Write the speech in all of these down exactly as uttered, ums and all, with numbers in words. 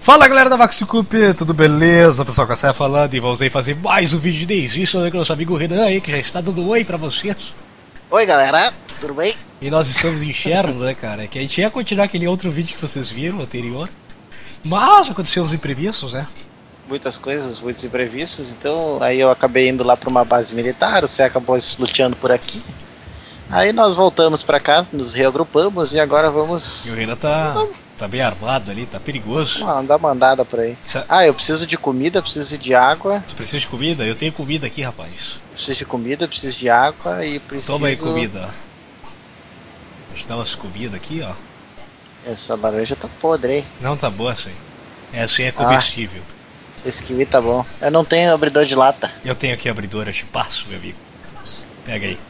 Fala galera da VaxCup, tudo beleza? Pessoal, Cassé falando e vamos aí fazer mais um vídeo de desista com o nosso amigo Renan aí, que já está dando oi pra vocês. Oi galera, tudo bem? E nós estamos em Cherno, né cara? Que a gente ia continuar aquele outro vídeo que vocês viram anterior, mas aconteceu uns imprevistos, né? Muitas coisas, muitos imprevistos, então aí eu acabei indo lá pra uma base militar, você acabou luteando por aqui. Aí nós voltamos pra cá, nos reagrupamos e agora vamos... E o Renan tá, tá bem armado ali, tá perigoso. Vamos dar uma andada por aí. Ah, eu preciso de comida, preciso de água. Você precisa de comida? Eu tenho comida aqui, rapaz. Preciso de comida, preciso de água e preciso... Toma aí comida. Deixa eu dar umas comidas aqui, ó. Essa laranja tá podre, hein? Não, tá boa essa aí. Essa aí é comestível. Ah, esse kiwi tá bom. Eu não tenho abridor de lata. Eu tenho aqui abridor, eu te passo, meu amigo. Pega aí.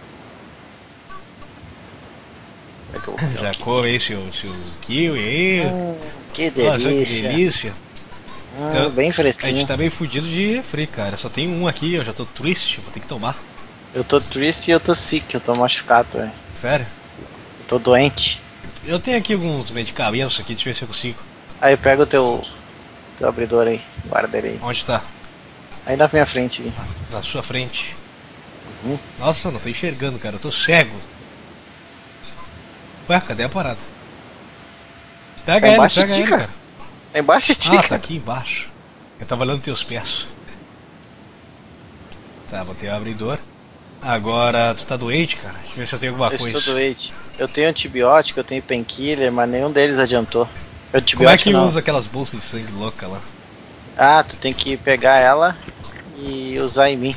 É que eu Já come aí seu, seu kiwi aí. Hum, que delícia. Nossa, que delícia. Hum, eu, bem a fresquinho. gente tá bem fudido de refri, cara. Só tem um aqui, eu já tô triste, vou ter que tomar. Eu tô triste e eu tô sick, eu tô machucado, velho. Sério? Eu tô doente. Eu tenho aqui alguns medicamentos aqui, deixa eu ver se eu consigo. Aí pega o teu, teu abridor aí, guarda ele aí. Onde tá? Aí na minha frente. Aqui. Na sua frente. Uhum. Nossa, não tô enxergando, cara, eu tô cego. Ué, cadê a parada? Pega Tá ele, embaixo pega de ti, ele, cara. cara. Tá embaixo de ti, Ah, tá cara. aqui embaixo. Eu tava olhando teus pés. Tá, botei o abridor. Agora, tu tá doente, cara? Deixa eu ver se eu tenho alguma Eu coisa. estou doente. Eu tenho antibiótico, eu tenho painkiller, mas nenhum deles adiantou. Antibiótico Como é que não. usa aquelas bolsas de sangue louca lá? Ah, tu tem que pegar ela e usar em mim.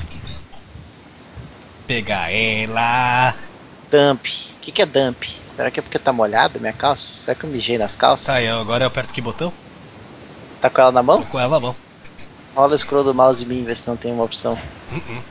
Pegar ela. Dump. O que, que é dump? Será que é porque tá molhado minha calça? Será que eu mijei nas calças? Tá, eu, agora eu aperto que botão? Tá com ela na mão? Tô com ela na mão. Rola o scroll do mouse em mim, vê se não tem uma opção. Uh -uh.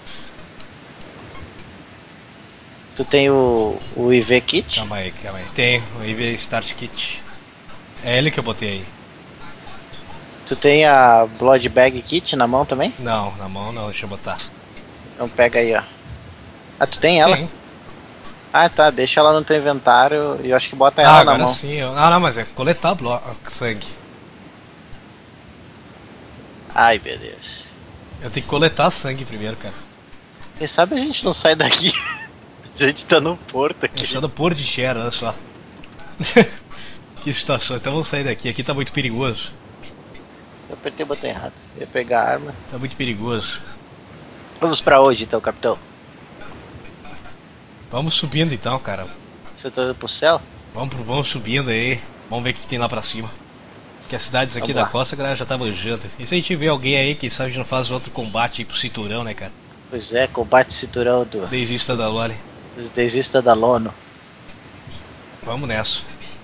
Tu tem o, o I V Kit? Calma aí, calma aí. Tem o I V Start Kit. É ele que eu botei aí. Tu tem a Blood Bag Kit na mão também? Não, na mão não, deixa eu botar. Então pega aí, ó. Ah, tu tem ela? Tem. Ah, tá, deixa ela no teu inventário e eu acho que bota Ah, ela na agora mão. sim. Eu... Ah, não, mas é coletar blo... sangue. Ai, meu Deus. Eu tenho que coletar sangue primeiro, cara. Quem sabe a gente não sai daqui. A gente tá no porto aqui. Eu sou do Porto de Xera, olha só. Que situação, então vamos sair daqui. Aqui tá muito perigoso. Eu apertei o botão errado. Eu ia pegar a arma. Tá muito perigoso. Vamos pra onde então, capitão? Vamos subindo então, cara. Você tá indo pro céu? Vamos, pro, vamos subindo aí. Vamos ver o que tem lá pra cima. Que as cidades aqui Vamos da lá. costa, a galera já tá manjando. E se a gente vê alguém aí que sabe que não faz outro combate aí pro cinturão, né, cara? Pois é, combate cinturão do... Desista da Loli. Desista da Lono. Vamos nessa.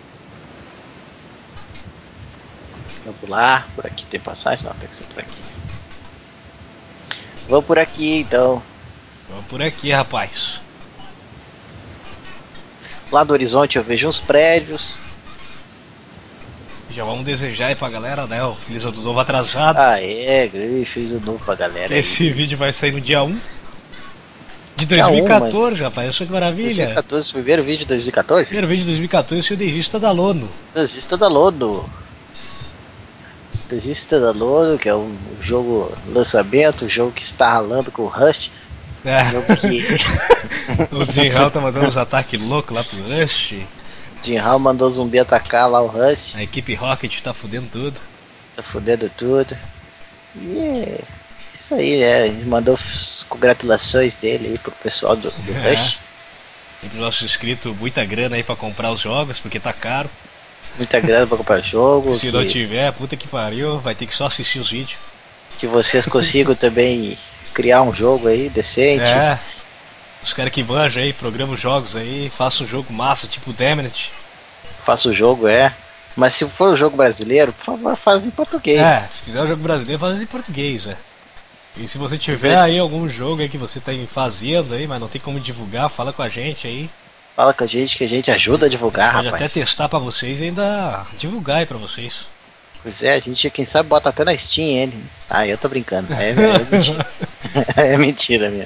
Vamos lá, por aqui tem passagem? Não, tem que ser por aqui. Vamos por aqui então. Vamos por aqui, rapaz. Lá do horizonte eu vejo uns prédios. Já vamos desejar aí pra galera, né? O Feliz Ano Novo atrasado. Ah é, fiz o novo pra galera. Esse aí. vídeo vai sair no dia um de Dia dois mil e um, quatorze, rapaz. Olha que maravilha. dois mil e quatorze, primeiro vídeo de dois mil e quatorze? Primeiro vídeo de dois mil e quatorze, o Desista da Lono. Desista da Lono. Desista da Lono, que é um jogo lançamento, um jogo que está ralando com o Rust. É. Um jogo que... O Jim Hall tá mandando uns ataques loucos lá pro Rush. Jim Hall mandou zumbi atacar lá o Rust. A equipe Rocket tá fudendo tudo. Tá fudendo tudo. E é isso aí, né? Ele mandou as congratulações dele aí pro pessoal do, do É. Rush. Tem pro nosso inscrito muita grana aí pra comprar os jogos, porque tá caro. Muita grana pra comprar jogo. Se que, não tiver, puta que pariu, vai ter que só assistir os vídeos. que vocês consigam também criar um jogo aí decente. É. Os caras que manjam aí, programam jogos aí, façam um jogo massa, tipo Damned. Faça o jogo, é. Mas se for um jogo brasileiro, por favor, faz em português. É, se fizer um jogo brasileiro, faz em português, é. E se você tiver aí algum jogo aí que você tá fazendo aí, mas não tem como divulgar, fala com a gente aí. Fala com a gente que a gente ajuda a divulgar, Pode rapaz. até testar pra vocês e ainda divulgar aí pra vocês. Pois é, a gente, quem sabe, bota até na Steam ele. Ah, eu tô brincando. É, é mentira. É mentira minha.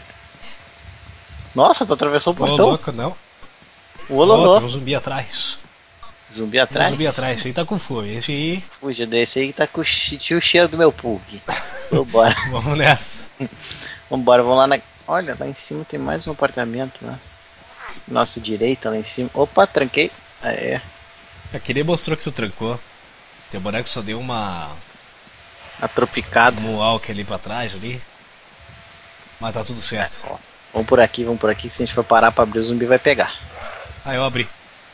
Nossa, tu atravessou o Ô, portão? louco, não. O Ololô. Ó, tem um zumbi atrás. Zumbi atrás? Um zumbi atrás, esse aí tá com fome. Esse aí. Fuja desse aí que tá com o cheiro do meu pug. Vambora. Vamos nessa. Vambora, vamos lá na. Olha, lá em cima tem mais um apartamento, né? Nossa direita lá em cima. Opa, tranquei. É. Aquele mostrou que tu trancou. Teu boneco só deu uma. A tropicada. Um walk ali pra trás ali. Mas tá tudo certo. Ó, vamos por aqui, vamos por aqui, que se a gente for parar pra abrir o zumbi vai pegar. Ah, eu abri.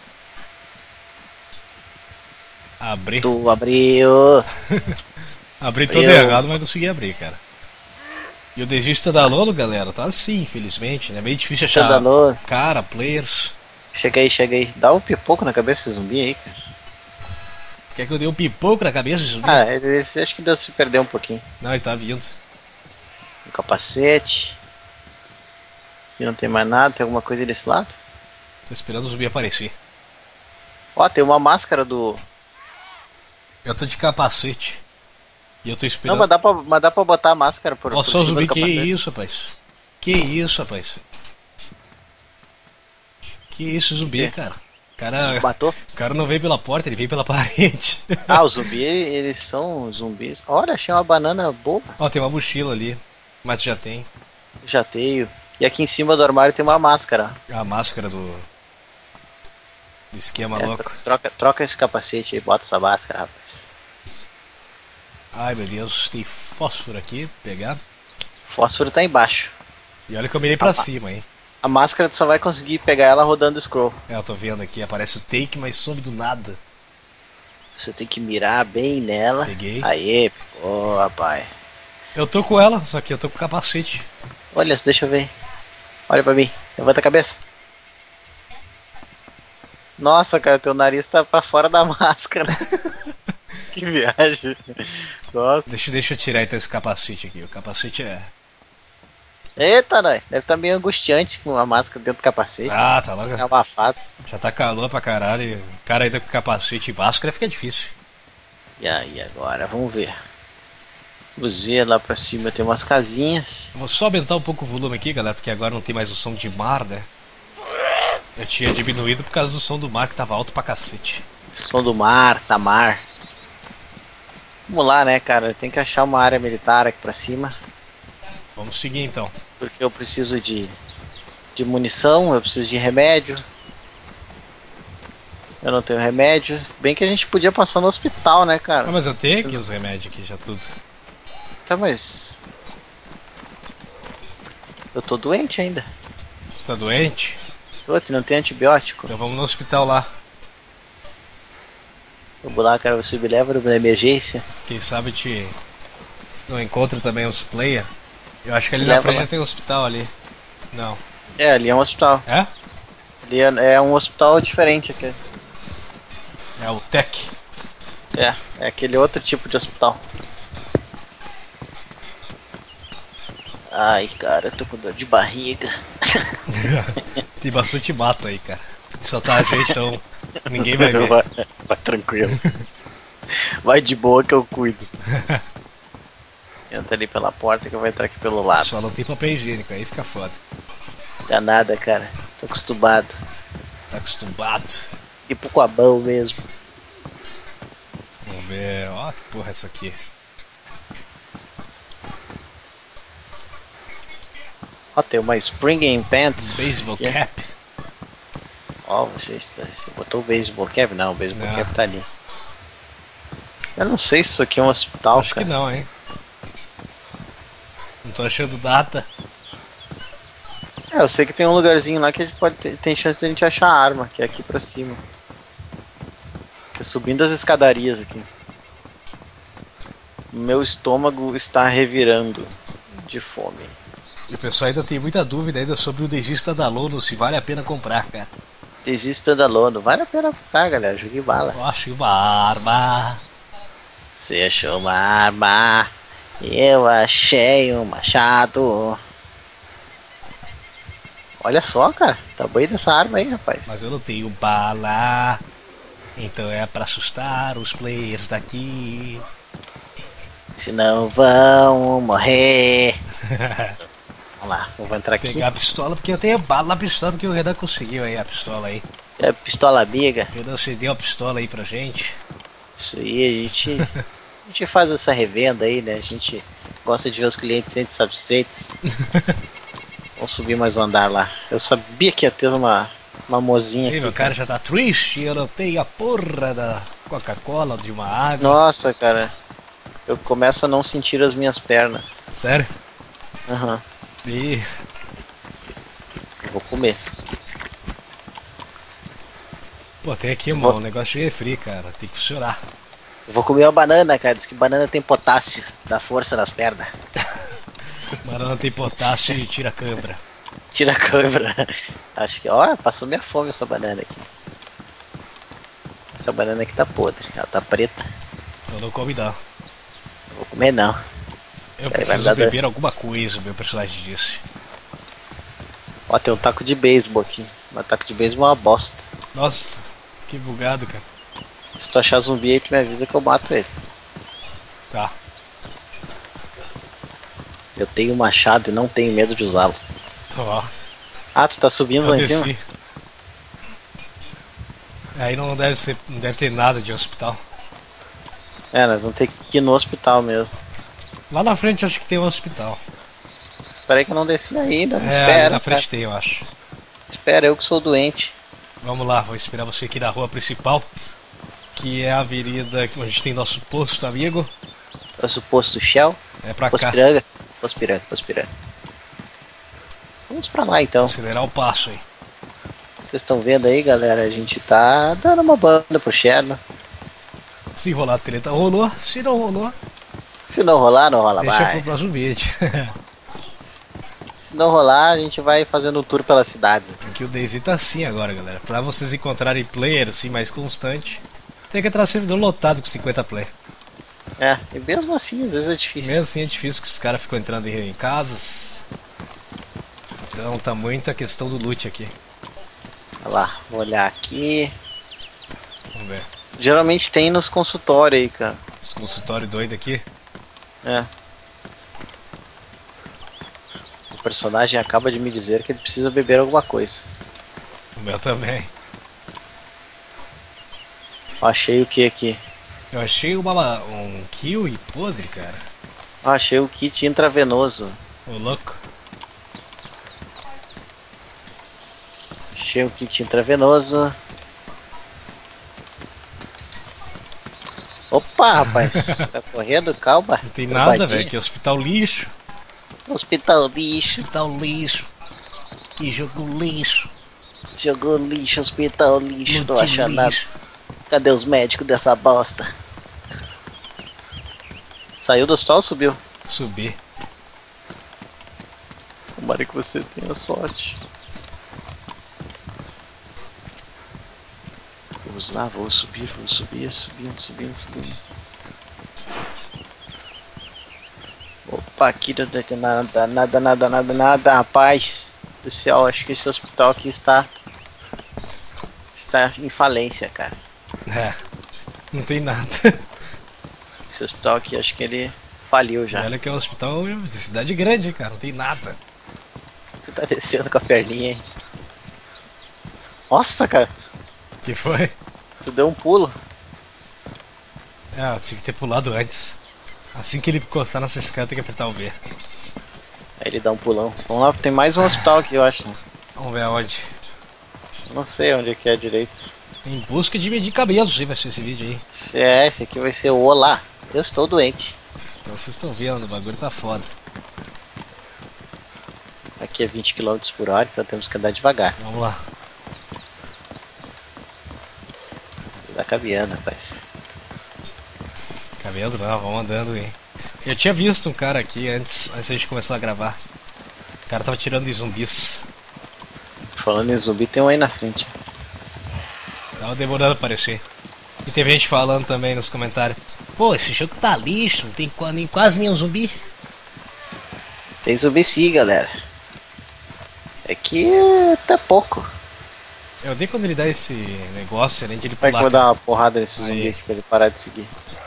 Abri. Tu abriu. Abri todo Eu... errado, mas consegui abrir, cara. E o Desista da Lolo, galera, tá assim, infelizmente, né? Meio difícil achar Lolo. cara, players. Chega aí, chega aí. Dá um pipoco na cabeça desse zumbi aí, cara. Quer que eu dê um pipoco na cabeça desse zumbi? Ah, ele, acho que deu se perder um pouquinho. Não, ele tá vindo. Um capacete. Aqui não tem mais nada, tem alguma coisa desse lado? Tô esperando o zumbi aparecer. Ó, tem uma máscara do... Eu tô de capacete. E eu tô esperando. Não, mas dá pra, mas dá pra botar a máscara por, Nossa, por o cima zumbi, do que capacete. isso, rapaz? Que isso, rapaz? Que isso, zumbi, Que? cara? O cara, Matou? o cara não veio pela porta, ele veio pela parede. Ah, os zumbis, eles são zumbis. Olha, achei uma banana boa. Ó, tem uma mochila ali. Mas já tem. Já tenho. E aqui em cima do armário tem uma máscara. A máscara do. Do esquema É, louco. troca, troca esse capacete aí, bota essa máscara, rapaz. Ai meu Deus, tem fósforo aqui, pegar. Fósforo tá embaixo. E olha que eu mirei pra Ah, cima, hein. A máscara tu só vai conseguir pegar ela rodando scroll. É, eu tô vendo aqui, aparece o take, mas some do nada. Você tem que mirar bem nela. Peguei. Aê, pô, rapaz. Eu tô com ela, só que eu tô com capacete. Olha, deixa eu ver. Olha pra mim, levanta a cabeça. Nossa, cara, teu nariz tá pra fora da máscara. Que viagem. Nossa. Deixa, deixa eu tirar então esse capacete aqui. O capacete é. Eita, nós. Deve estar meio angustiante com a máscara dentro do capacete. Ah, tá logo. É abafado. Já tá calor pra caralho. E o cara ainda com capacete e máscara fica difícil. E aí, agora? Vamos ver. Vamos ver lá pra cima. Tem umas casinhas. Eu vou só aumentar um pouco o volume aqui, galera, porque agora não tem mais o som de mar, né? Eu tinha diminuído por causa do som do mar que tava alto pra cacete. Som do mar, Tamar. Vamos lá, né, cara? Tem que achar uma área militar aqui pra cima. Vamos seguir então. Porque eu preciso de, de munição, eu preciso de remédio. Eu não tenho remédio. Bem que a gente podia passar no hospital, né, cara? Ah, mas eu tenho aqui os remédios aqui, já tudo. Tá, mas... Eu tô doente ainda. Você tá doente? Tô, tu não tem antibiótico. Então vamos no hospital lá. Vamos lá, cara, você me leva na emergência. Quem sabe te não encontra também os player. Eu acho que ali Leva na frente lá. já tem um hospital ali. Não. É, ali é um hospital. É? Ali é, é um hospital diferente aqui. É o Tech. É, é aquele outro tipo de hospital. Ai, cara, eu tô com dor de barriga. Tem bastante mato aí, cara. Só tá a gente, então ninguém vai ver. Vai, vai tranquilo. Vai de boa que eu cuido. Entra ali pela porta que eu vou entrar aqui pelo lado. Só não tem papel higiênico, aí fica foda. Dá nada, cara. Tô acostumado. Tá acostumado. Tipo com a mão mesmo. Vamos ver. Ó, que porra é essa aqui? Ó, tem uma Spring Pants. Baseball Yeah. cap. Ó, você, está, você botou o baseball cap? Não, o baseball Não. cap tá ali. Eu não sei se isso aqui é um hospital, Acho cara. que não, hein? Não tô achando data. É, eu sei que tem um lugarzinho lá que a gente pode ter, tem chance de a gente achar a arma, que é aqui pra cima. Que é subindo as escadarias aqui. Meu estômago está revirando de fome. E o pessoal ainda tem muita dúvida ainda sobre o Desista da Lolo, se vale a pena comprar, cara. Desista da lona, vale a pena comprar, galera, joguei bala. Eu acho uma arma. Você achou uma arma, eu achei um machado. Olha só, cara, tá bem dessa arma aí, rapaz. Mas eu não tenho bala. Então é pra assustar os players daqui. Senão vão morrer. Vamos lá, eu vou entrar aqui. Pegar a pistola, porque eu tenho bala na pistola, porque o Renan conseguiu aí a pistola aí. É pistola amiga. Eu não sei, deu uma pistola aí pra gente. Isso aí, a gente, a gente faz essa revenda aí, né? A gente gosta de ver os clientes sempre satisfeitos. Vamos subir mais um andar lá. Eu sabia que ia ter uma, uma mozinha Ei, aqui. meu cara já tá triste, eu não tenho a porra da Coca-Cola, de uma água. Nossa, cara. Eu começo a não sentir as minhas pernas. Sério? Aham. Uhum. E... Vou comer. Pô, tem aqui um negócio de refri, cara. Tem que funcionar. Eu vou comer uma banana, cara. Diz que banana tem potássio. Dá força nas pernas. Banana tem potássio e tira a câimbra. Tira a câimbra. Acho que, ó, passou minha fome essa banana aqui. Essa banana aqui tá podre. Ela tá preta. Então não come não. Não vou comer não. Eu Aí preciso beber alguma coisa, meu personagem disse. Ó, tem um taco de beisebol aqui. Mas taco de beisebol é uma bosta. Nossa, que bugado, cara. Se tu achar zumbi aí, tu me avisa que eu mato ele. Tá. Eu tenho um machado e não tenho medo de usá-lo. Ó. Ah, tu tá subindo eu lá desci. em cima? Aí não deve ser, não deve ter nada de hospital. É, nós vamos ter que ir no hospital mesmo. Lá na frente acho que tem um hospital. Espera aí que eu não desci ainda, é, espera. Na frente cara. tem, eu acho. Espera, eu que sou doente. Vamos lá, vou esperar você aqui na rua principal. Que é a avenida onde a gente tem nosso posto, amigo. Nosso posto Shell? É pra posto cá. Piranga? Posto Piranga, Posto Piranga. Vamos pra lá então. Acelerar o passo aí. Vocês estão vendo aí, galera? A gente tá dando uma banda pro Cherno. Se rolar treta, rolou. Se não rolou, se não rolar, não rola deixa mais. pro próximo vídeo. Se não rolar, a gente vai fazendo um tour pelas cidades. Aqui o DayZ tá assim agora, galera. Pra vocês encontrarem player assim mais constante, tem que entrar servidor lotado com cinquenta player. É, e mesmo assim, às vezes é difícil. Mesmo assim é difícil que os caras ficam entrando em, em casas. Então tá muita questão do loot aqui. Olha lá, vou olhar aqui. Vamos ver. Geralmente tem nos consultórios aí, cara. Esse consultório doido aqui. É. O personagem acaba de me dizer que ele precisa beber alguma coisa. O meu também. Eu achei o que aqui? Eu achei uma, um kiwi podre, cara. Eu achei o kit intravenoso. Ô louco. Achei o kit intravenoso. Opa, rapaz, tá correndo? Calma. Não tem nada, velho, que é hospital lixo. Hospital lixo. Hospital lixo. Que jogo lixo. Jogou lixo, hospital lixo, Muito não acha lixo. nada. Cadê os médicos dessa bosta? Saiu do hospital ou subiu? Subir. Tomara que você tenha sorte. Vamos lá, vou subir, vou subir, subindo, subindo, subindo. Opa, aqui não tem nada, nada, nada, nada, nada, rapaz. Pessoal, acho que esse hospital aqui está está em falência, cara. É, não tem nada. Esse hospital aqui, acho que ele faliu já. Olha que é um hospital de cidade grande, cara, não tem nada. Você tá descendo com a perninha, hein? Nossa, cara, Que foi? tu deu um pulo. É, eu tinha que ter pulado antes. Assim que ele encostar nessa escada, tem que apertar o V. Aí ele dá um pulão. Vamos lá, tem mais um hospital aqui, eu acho. Vamos ver aonde. Não sei onde é que é direito. Em busca de medicamentos, aí vai ser esse vídeo aí. É, esse aqui vai ser o Olá. Eu estou doente. Então vocês estão vendo, o bagulho tá foda. Aqui é vinte quilômetros por hora, então temos que andar devagar. Vamos lá. Tá caminhando, rapaz. Cabelo não, vamos andando aí. Eu tinha visto um cara aqui antes, antes da gente começar a gravar. O cara tava tirando de zumbis. Falando em zumbi, tem um aí na frente. Tava demorando a aparecer. E teve gente falando também nos comentários: pô, esse jogo tá lixo, não tem qua- nem, quase nenhum zumbi. Tem zumbi sim, galera. É que tá pouco. Eu odeio quando ele dá esse negócio, além de ele Vai que eu pular. vou dar uma porrada nesse Aí. zumbi aqui pra ele parar de seguir.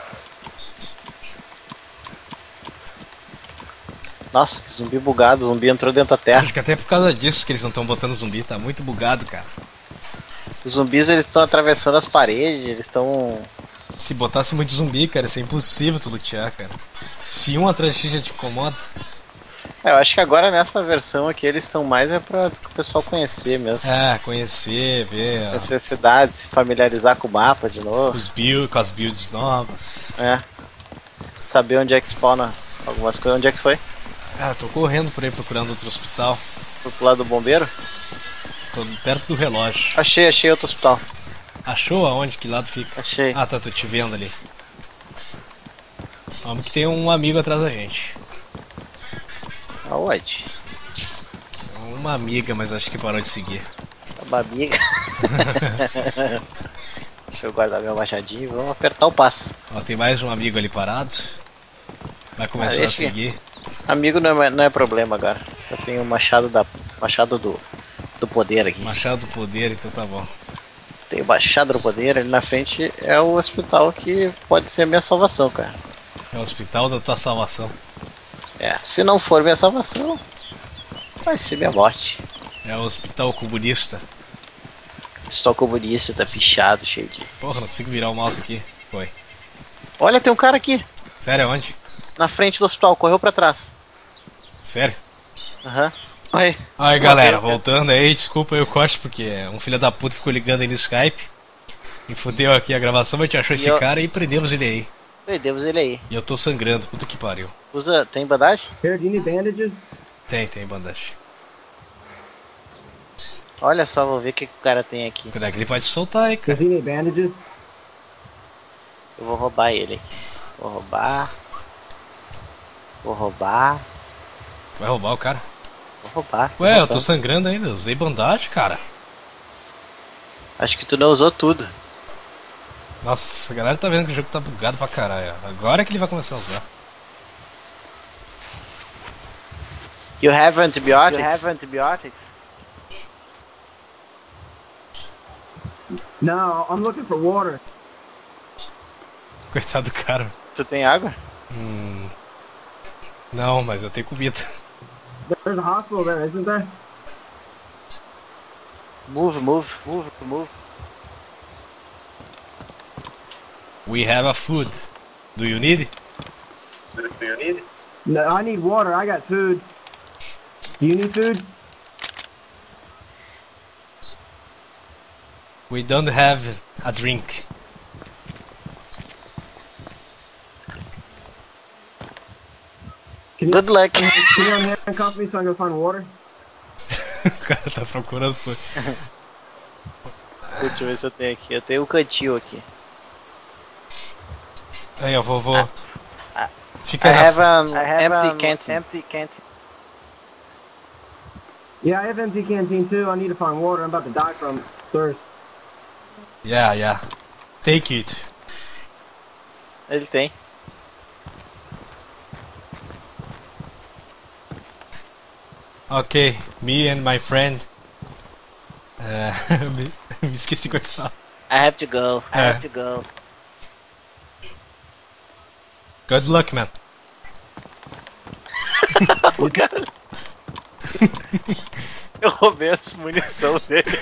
Nossa, que zumbi bugado, o zumbi entrou dentro da terra. Acho que até por causa disso que eles não estão botando zumbi, tá muito bugado, cara. Os zumbis, eles estão atravessando as paredes, eles estão... Se botasse muito zumbi, cara, isso é impossível tu lutear, cara. Se um atrás de ti já te incomoda. É, eu acho que agora nessa versão aqui eles estão mais é pra o pessoal conhecer mesmo. É, conhecer, ver. Conhecer a cidade, se familiarizar com o mapa de novo. Os build, com as builds novas. É. Saber onde é que spawna algumas coisas. Onde é que foi? Ah, eu tô correndo por aí procurando outro hospital. Foi pro lado do bombeiro? Tô perto do relógio. Achei, achei outro hospital. Achou aonde? Que lado fica? Achei. Ah, tá, tô te vendo ali. Vamos que tem um amigo atrás da gente. Aonde? Uma amiga, mas acho que parou de seguir. Uma amiga. Deixa eu guardar meu machadinho e vamos apertar o passo. Ó, tem mais um amigo ali parado. Vai começar Ah, a seguir. Amigo não é, não é problema agora. Eu tenho o machado da machado do, do poder aqui. Machado do poder, então tá bom. Tem o machado do poder, ali na frente é o hospital que pode ser a minha salvação, cara. É o hospital da tua salvação. É, se não for minha salvação, vai ser minha morte. É o hospital comunista. Estou comunista, tá pichado, cheio de... Porra, não consigo virar o mouse aqui. Foi. Olha, tem um cara aqui, Sério, aonde? na frente do hospital, correu pra trás. Sério? Aham. Uhum. Oi. Aí galera, voltando aí, desculpa aí o corte, porque um filho da puta ficou ligando aí no Skype. E fudeu aqui a gravação, a gente achou E esse eu... cara e prendemos ele aí. Perdemos ele aí. E eu tô sangrando, puta que pariu. Usa... Tem bandagem? Here, do you need bandages? Tem, tem bandagem. Olha só, vou ver o que, que o cara tem aqui. Cuidado que ele vai te soltar aí, cara. Does he need bandages? Eu vou roubar ele aqui. Vou roubar. Vou roubar. Vai roubar o cara. Vou roubar. Ué, eu tô roubando. sangrando ainda, usei bandagem, cara. Acho que tu não usou tudo. Nossa, a galera tá vendo que o jogo tá bugado pra caralho. Agora é que ele vai começar a usar. You have antibiotics? You have antibiotics? No, I'm looking for water. Coitado do cara. Tu tem água? Hum. Não, mas eu tenho comida. There's a hospital there, isn't there? Move, move, move, move. We have a food. Do you need? Do you need? No, I need water. I got food. Do you need food? We don't have a drink. Can you, Good luck. can you handcuff me so I can go find water? O cara tá procurando por... Deixa eu ver se eu tenho aqui. Eu tenho um cantil aqui. Aí, ó, vovô. I Fica na... have an I have empty um, canteen. empty canteen. Yeah, I have empty canteen too. I need to find water. I'm about to die from thirst. Yeah, yeah. Take it. Ele tem. Ok, me and my friend. É, me, me esqueci como é que fala. I have to go. I É. have to go. Good luck, man. O cara... Eu roubei as munição dele.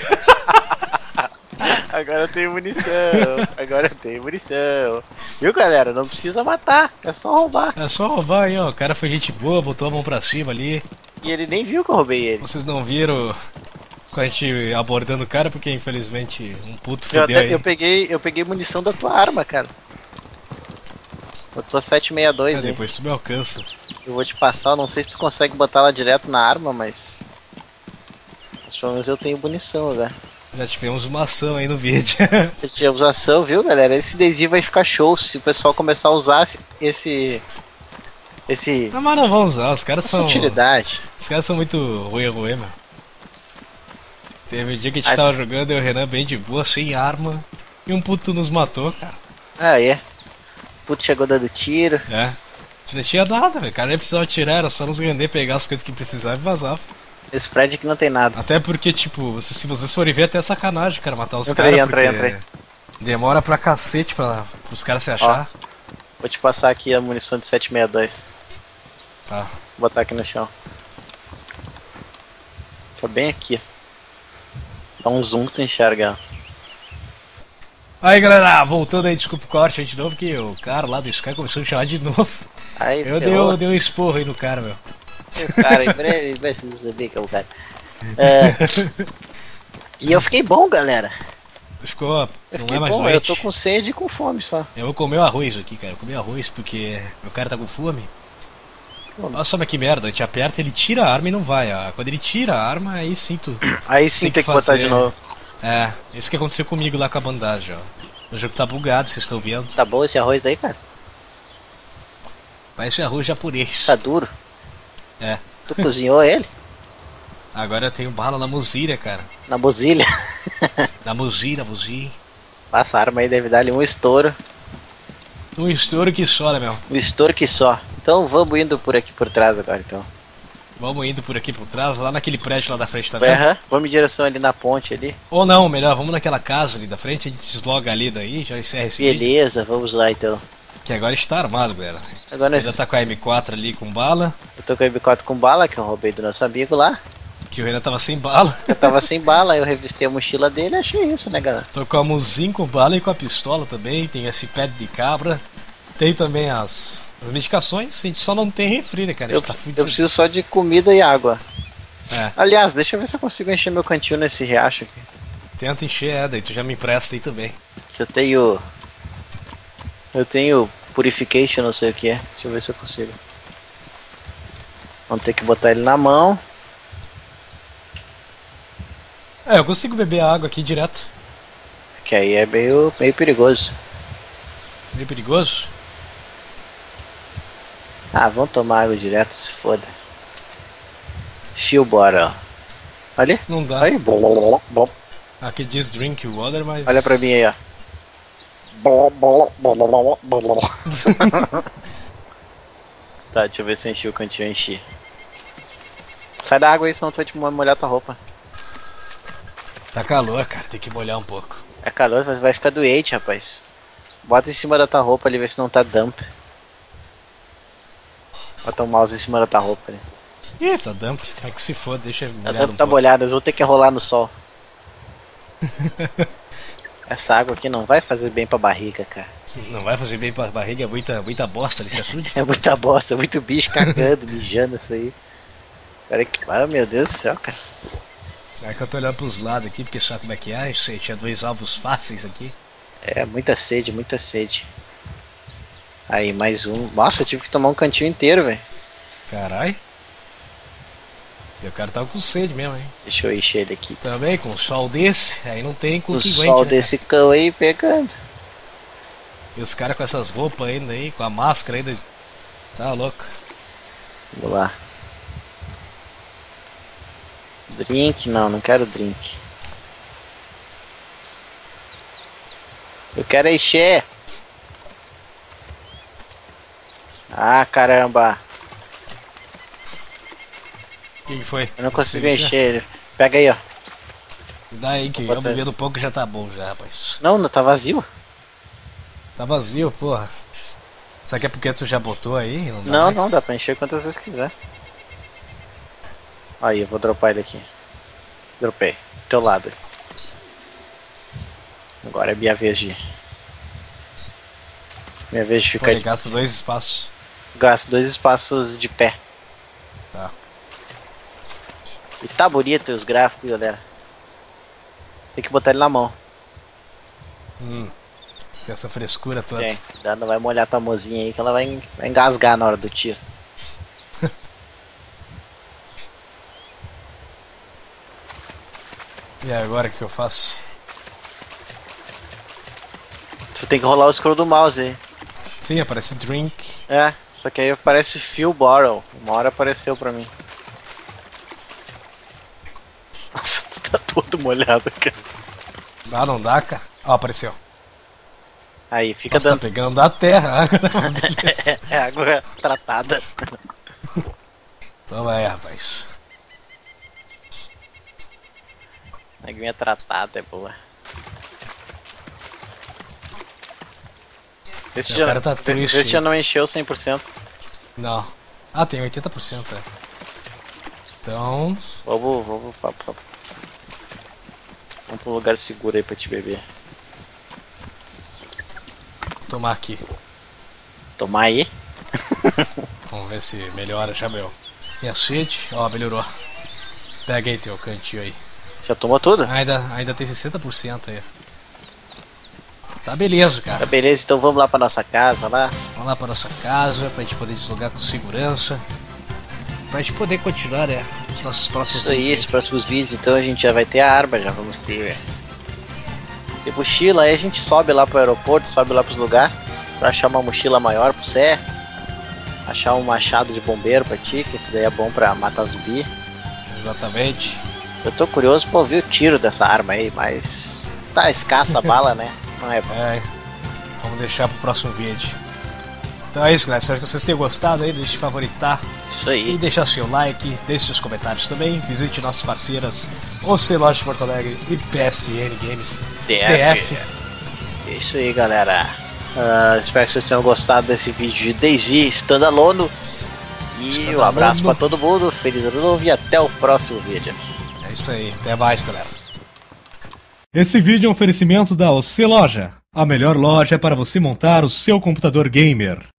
Agora eu tenho munição. Agora eu tenho munição. Viu, galera? Não precisa matar. É só roubar. É só roubar aí, ó. O cara foi gente boa, botou a mão pra cima ali. E ele nem viu que eu roubei ele. Vocês não viram com a gente abordando o cara porque infelizmente um puto Eu, fudeu até, aí. eu, peguei, eu peguei munição da tua arma, cara. Da tua sete sessenta e Ah, dois, hein? depois tu me alcança. Eu vou te passar. Eu não sei se tu consegue botar ela direto na arma, mas... Mas pelo menos eu tenho munição, velho. Já tivemos uma ação aí no vídeo. Tivemos ação, viu, galera? Esse Daisy vai ficar show se o pessoal começar a usar esse... Esse... Não, mas não vamos usar, os caras Essa são. utilidade. Os caras são muito ruim, ruim, mano. Teve um dia que a gente Ai. tava jogando e o Renan bem de boa, sem arma. E um puto nos matou, cara. Ah, é. O puto chegou dando tiro. É. A gente não tinha nada, velho. O cara nem precisava atirar, era só nos render, pegar as coisas que precisava e vazar. Esse prédio aqui não tem nada. Até porque, tipo, você- se vocês forem ver, até é sacanagem, cara, matar os Entrei, caras. entrei, porque entrei. Demora pra cacete pra os caras se achar. Vou te passar aqui a munição de sete sessenta e dois. Tá. Vou botar aqui no chão. Fica bem aqui. Dá um zoom que tu enxerga ela. Aí galera, voltando aí, desculpa o corte aí de novo, que o cara lá do Sky começou a me chamar de novo. Aí, eu dei, eu dei um esporro aí no cara, meu. O cara, em breve vai se saber que é o cara. É... E eu fiquei bom, galera. Ficou, eu não fiquei é mais bom, noite. Eu tô com sede e com fome só. Eu vou comer o arroz aqui, cara. Eu comi arroz porque meu cara tá com fome. Olha só, mas que merda, a gente aperta, ele tira a arma e não vai. Ó. Quando ele tira a arma, aí sim tu. Aí sim tem, tem que, que botar de novo. É, isso que aconteceu comigo lá com a bandagem, ó. O jogo tá bugado, vocês estão vendo. Tá bom esse arroz aí, cara? Parece arroz japonês. Tá duro? É. Tu cozinhou ele? Agora eu tenho bala na mozilha, cara. Na mozilha? Na mozilha, na mozilha. Passa a arma aí, deve dar ali um estouro. Um estouro que só, né, meu? Um estouro que só. Então vamos indo por aqui por trás agora, então. Vamos indo por aqui por trás, lá naquele prédio lá da frente, tá vendo? Aham, vamos em direção ali na ponte ali. Ou não, melhor, vamos naquela casa ali da frente, a gente desloga ali daí, já encerra esse Beleza, vídeo. Vamos lá então. Que agora está armado, galera. Agora nós... Ainda tá com a M quatro ali com bala. Eu tô com a M quatro com bala, que eu roubei do nosso amigo lá. Que o Renan tava sem bala. Eu tava sem bala, eu revistei a mochila dele e achei isso, né, galera? Tô com a Muzinho com bala e com a pistola também, tem esse pé de cabra. Tem também as, as medicações, a gente só não tem refri, né, cara? Eu, tá eu preciso só de comida e água. É. Aliás, deixa eu ver se eu consigo encher meu cantinho nesse riacho aqui. Tenta encher, é, daí tu já me empresta aí também. Que eu tenho... Eu tenho purification, não sei o que é. Deixa eu ver se eu consigo. Vamos ter que botar ele na mão. É, eu consigo beber a água aqui direto. Que aí é meio, meio perigoso. Meio perigoso? Ah, vamos tomar água direto, se foda. Fio bora, ó. Olha. Não dá. Aí, bom, bom. Aqui diz drink water, mas... Olha pra mim aí, ó. Tá, deixa eu ver se eu enchi o cantinho, eu enchi. Sai da água aí, senão tu vai te molhar tua roupa. Tá calor, cara, tem que molhar um pouco. É calor, vai ficar doente, rapaz. Bota em cima da tua roupa ali, ver se não tá dump. Bota o mouse em cima da tua roupa ali. Ih, tá dump. É que se for, deixa molhado. A dump um tá pouco. molhada, eu vou ter que rolar no sol. Essa água aqui não vai fazer bem pra barriga, cara. Não vai fazer bem pra barriga, é muita, muita bosta ali, se açude. É muita bosta, muito bicho cagando, mijando isso aí. Pera que... Ah, meu Deus do céu, cara. É que eu tô olhando pros lados aqui, porque sabe como é que é? Isso aí, tinha dois alvos fáceis aqui. É, muita sede, muita sede. Aí, mais um. Nossa, eu tive que tomar um cantinho inteiro, velho. Carai. O cara tava com sede mesmo, hein? Deixa eu encher ele aqui. Também, com um sol desse, aí não tem com o que sol aguente, desse né, cão aí pegando. E os caras com essas roupas ainda aí, com a máscara ainda. Tá louco. Vamos lá. Drink? Não, não quero drink. Eu quero encher. Ah, caramba. O que, que foi? Eu não consigo encher ele. Pega aí, ó. Dá aí que eu bebendo pouco já tá bom já, rapaz. Não, não tá vazio. Tá vazio, porra. Será que é porque tu já botou aí? Não, dá não, mais? não, dá pra encher quantas vezes quiser. Aí, eu vou dropar ele aqui. Dropei. Do teu lado. Agora é minha vez de... Minha vez de ficar... Pô, ele gasta dois espaços. Gasta dois espaços de pé. Tá. E tá bonito os gráficos, galera. Tem que botar ele na mão. Hum. Com essa frescura toda. Tem. Não vai molhar tua mozinha aí que ela vai, vai engasgar na hora do tiro. E agora o que eu faço? Tu tem que rolar o scroll do mouse aí. Sim, aparece drink. É, só que aí aparece Fill Bottle. Uma hora apareceu pra mim. Nossa, tu tá todo molhado, cara. Ah, não dá, cara? Ó, apareceu. Aí, fica Nossa, dando. tá pegando da terra. É, é água tratada. Toma aí, rapaz. Aguinha tratada é boa. Esse Meu já, cara tá vê- triste. vê se já não encheu cem por cento. Não. Ah, tem oitenta por cento, é. Então... Vamos, vamos, pra, pra... vamos pra um lugar seguro aí pra te beber. tomar aqui. Tomar aí? Vamos ver se melhora já, meu. Minha sede, ó, melhorou. Pega aí teu cantinho aí. Já tomou tudo? Ainda, ainda tem sessenta por cento aí. Tá beleza, cara. Tá beleza, então vamos lá pra nossa casa lá. Vamos lá pra nossa casa, pra gente poder deslogar com segurança. Pra gente poder continuar, né? Os nossos próximos Isso aí, vídeos. esses próximos vídeos, então a gente já vai ter a arma, já vamos ter. Ter mochila, aí a gente sobe lá pro aeroporto, sobe lá pros lugares. Pra achar uma mochila maior pro Zé. Achar um machado de bombeiro pra ti, que esse daí é bom pra matar zumbi. Exatamente. Eu tô curioso pra ouvir o tiro dessa arma aí, mas tá escassa a bala, né? Não é bom. É, vamos deixar pro próximo vídeo. Então é isso, galera. Espero que vocês tenham gostado aí. Deixe de favoritar. Isso aí. E deixar seu like, deixe seus comentários também. Visite nossas parceiras, o Celoja de Porto Alegre e P S N Games D F. Isso aí, galera. Uh, espero que vocês tenham gostado desse vídeo de DayZ Standalone. E Standalone. um abraço pra todo mundo. Feliz ano novo e até o próximo vídeo. É isso aí. Até mais, galera. Esse vídeo é um oferecimento da Oceloja, a melhor loja para você montar o seu computador gamer.